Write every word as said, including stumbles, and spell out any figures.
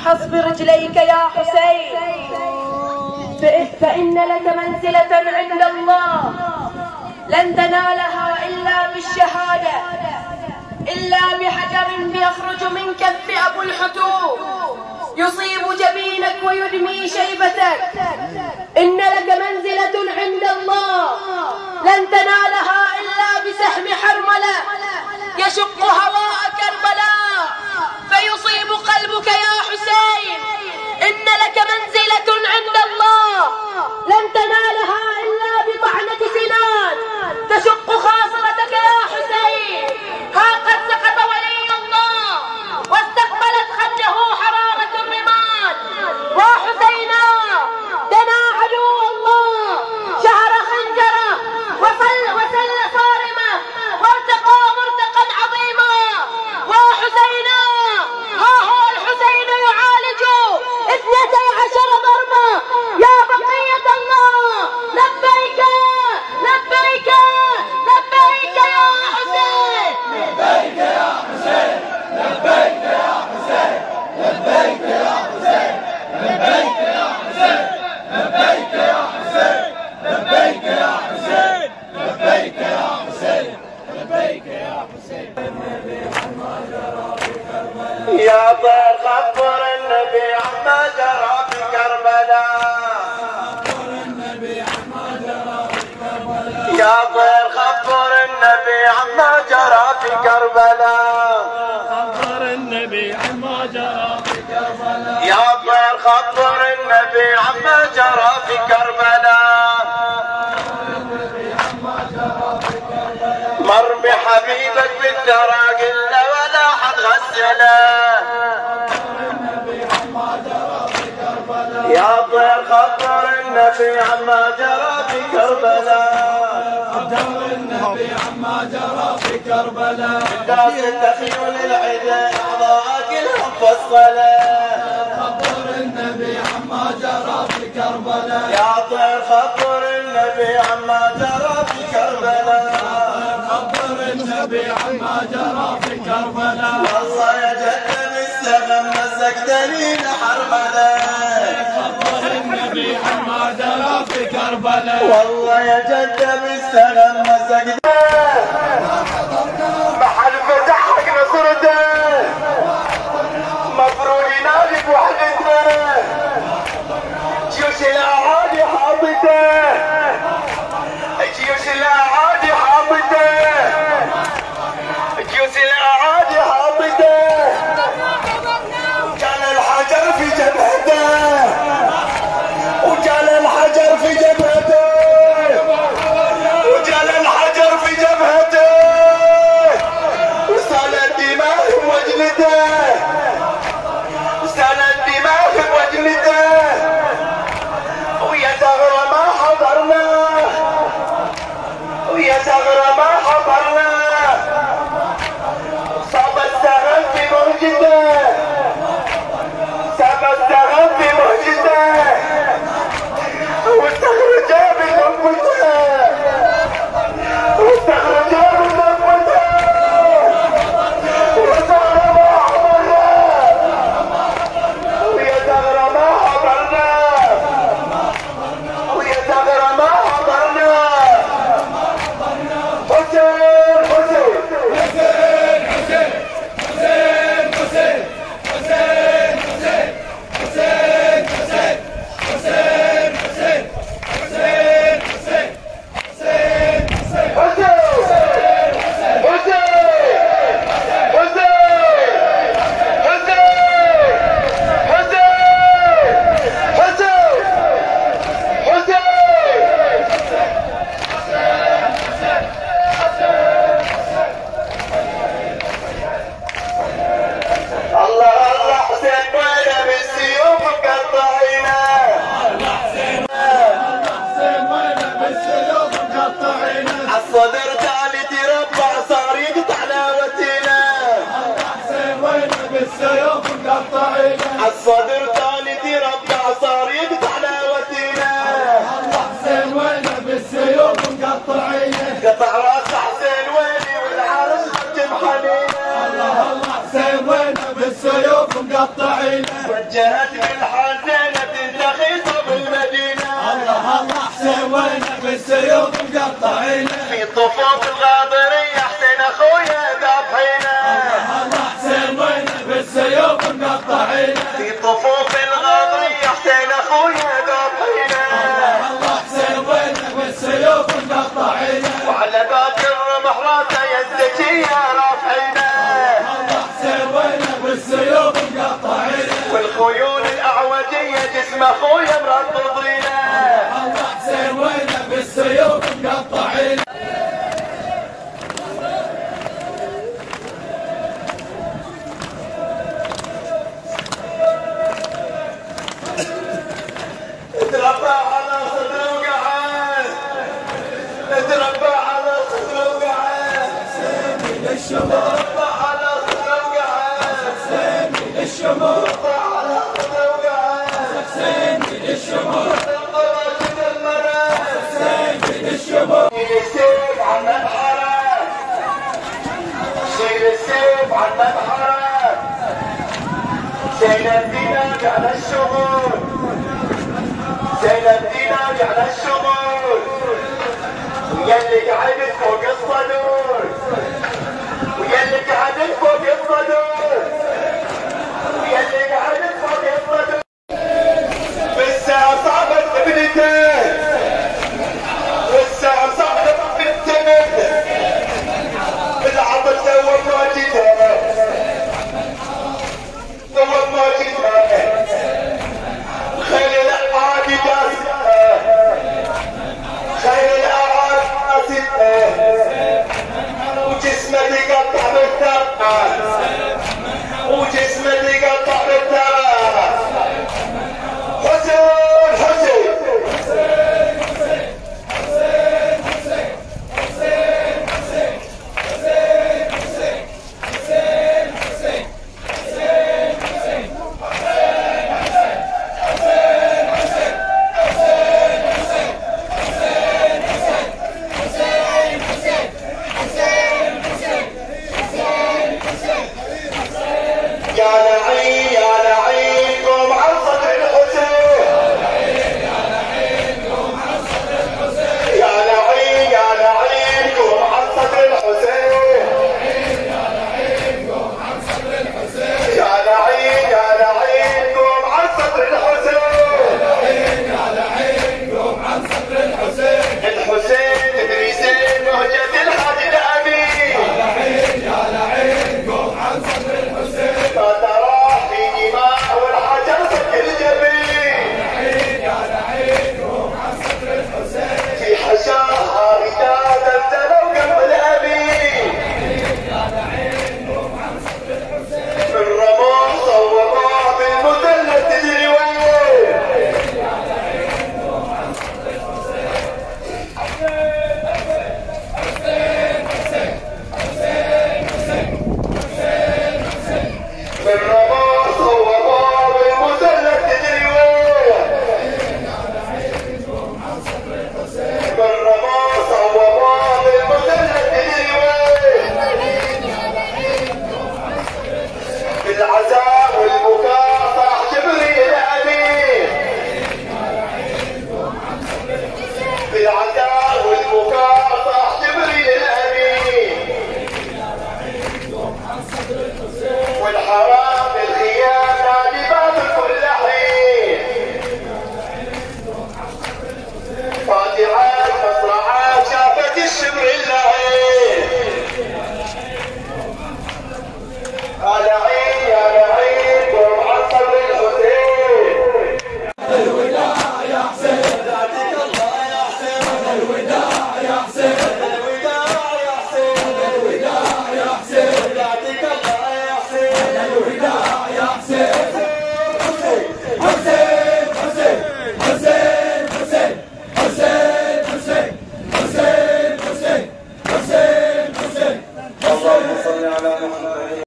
افحص برجليك يا حسين، فإن لك منزلة عند الله لن تنالها إلا بالشهادة، إلا بحجر يخرج من كف أبو الحتوب يصيب جبينك ويدمي شيبتك. إن لك منزلة عند الله لن تنالها إلا بسهم حرملة يشق هواء كربلاء فيصيب قلبك يا حسين. إن لك منزلة عند الله لن تنالها إلا بطعنة سنان تشق خاصرتك يا حسين. ها قد سقط ولي الله واستقبلت خده حرارة الرماد، وحسينا دنا عدو الله شهر خنجره وصل وسل صارمه وارتقى مرتقا عظيما. وحسينا ها هو الحسين يعالج اثنتي عشر ضربة. يا بقية الله لبيك لبيك لبيك يا حسين، لبيك يا حسين، لبيك يا حسين، لبيك يا حسين، لبيك يا حسين، لبيك يا حسين، لبيك يا حسين، لبيك يا حسين، لبيك يا حسين. يا طير خبر النبي عما جرى في كربلاء، يا طير خبر النبي عما جرى في كربلاء، خبر النبي عما جرى في كربلاء، يا طير خبر النبي عما جرى في كربلاء، مر بحبيبك بالثرى قلنا ولا حد غسله. يا طير خبر النبي عما جرى في كربلاء، خبر النبي عما جرى في كربلاء، الناس تخيل العدا اعضاء كلهم فصله. خبر النبي عما جرى في كربلاء، يا طير خبر النبي عما جرى في كربلاء، خبر النبي عما جرى في كربلاء. والله يا جد بالسغم مسك دليل حرمله. خبر النبي عما جرى في كربلاء، والله يا جد بالسغم مسك محل فتحك نصرته مفروض ينادي بوحدته. جيوش الاعادي حاطته، جيوش الاعادي حاطته، جيوش الاعادي حاطته. كان الحجر في جبهته، وكان الحجر في جبهته، وكان الحجر في جبهته، وسال الدماء بوجلته، سال الدماء بوجلته. ويا ثغرة ما حضرنا، ويا ثغرة ما حضرنا. صاب السغم في مهجته، صاب السغم في مهجته، واستخرجا بذنبته، واستخرجا بذنبته. ويا ثغرة ما حضرنا، ويا ثغرة ما حضرنا، ويا ثغرة ما حضرنا. حسين حسين حسين حسين حسين حسين حسين حسين حسين حسين حسين حسين حسين حسين حسين حسين الصدر تالي تربع صار يقطع لاوتنا. حسين وين بالسيوف مقطعينه، الصدر تالي تربع صار يقطع لاوتنا. حسين وين بالسيوف مقطعينه، قطع راس حسين ويلي والعرس ختم حنينه. الله الله حسين وين بالسيوف مقطعين. وجهت بالحزينة تلتقي صوب المدينة. الله الله حسين وينه بالسيوف مقطعين. في طفوف الغاضرية حسين اخويا ذابحينه. الله الله حسين وينه بالسيوف مقطعين. في طفوف الغاضرية حسين اخويا ذابحينه. الله الله حسين وينه بالسيوف مقطعين. وعلى ذاك الرمح راسه يا الزكية رافعينه. الله حسين وينه بالسيوف مقطعين. والخيول الاعوجية جسم اخويا مرطبينه. الله حسين وينه بالسيوف مقطعين. اتربى على صدر وقعد. اتربى على صدر وقعد. للشمال اتربى على صدر وقعد. للشمال اتربى على صدر وقعد. للشمال انطلقت المرأة. للشمال شيل السيف عن مبحره. شيل السيف عن مبحره. زينب ديناج على الشغل. زينب ديناج على الشغل. ويلي قعدت فوق الصدور. ويلي قعدت فوق الصدور.